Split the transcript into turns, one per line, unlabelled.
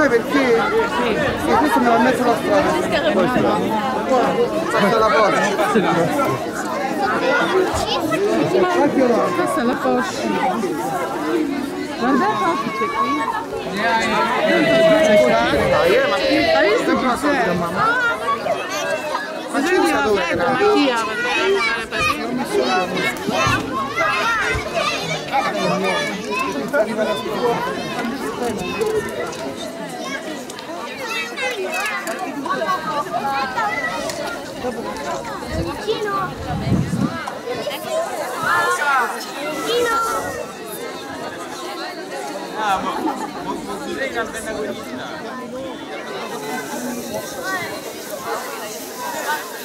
sai perché? Sì. Sì, questo mi va in mezzo alla strada. Questa è la Porsche.
Questa è la Porsche. Guarda la Porsche qui. Hai visto che c'è? Ma c'è una prego, ma chi ha?
Ah, ma direi che è una